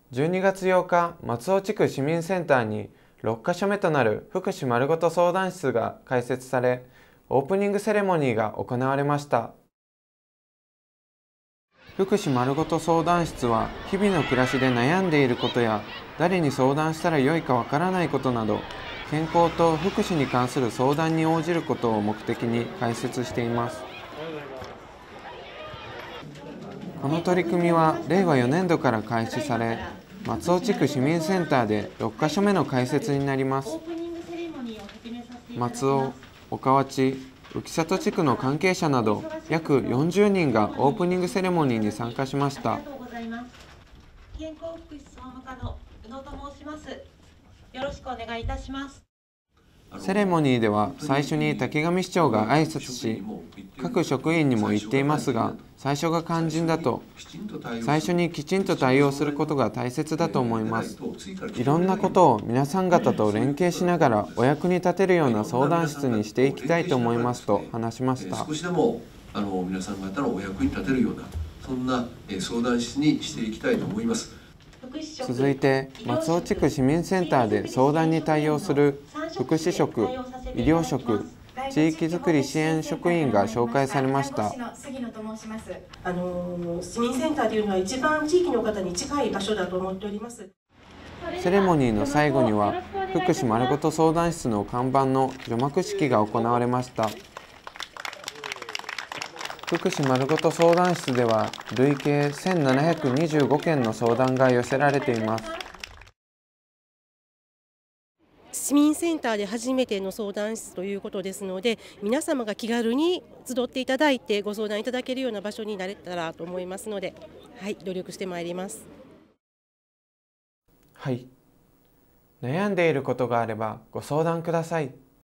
12月8日、松尾地区市民センターに6カ所目となる福祉まるごと相談室が開設され、オープニングセレモニーが行われました。福祉まるごと相談室は、日々の暮らしで悩んでいることや、誰に相談したらよいかわからないことなど、健康と福祉に関する相談に応じることを目的に開設しています。この取り組みは令和4年度から開始され、松尾地区市民センターで6カ所目の開設になります。松尾、岡町、浮里地区の関係者など約40人がオープニングセレモニーに参加しました。 健康福祉総務課の宇野と申します。よろしくお願いいたします。 セレモニーでは最初に滝上市長が挨拶し、各職員にも言っていますが、最初が肝心だと、最初にきちんと対応することが大切だと思います。いろんなことを皆さん方と連携しながらお役に立てるような相談室にしていきたいと思いますと話しました。 少しでも皆さん方のお役に立てるような、そんな相談室にしていきたいと思います。 続いて、松尾地区市民センターで相談に対応する福祉職、医療職、地域づくり支援職員が紹介されました。 杉野と申します。市民センターというのは一番地域の方に近い場所だと思っております。 セレモニーの最後には、福祉まるごと相談室の看板の除幕式が行われました。福祉まるごと相談室では、累計1725件の相談が寄せられています。 市民センターで初めての相談室ということですので、皆様が気軽に集っていただいてご相談いただけるような場所になれたらと思いますので、はい、努力してまいります。 はい。悩んでいることがあればご相談ください。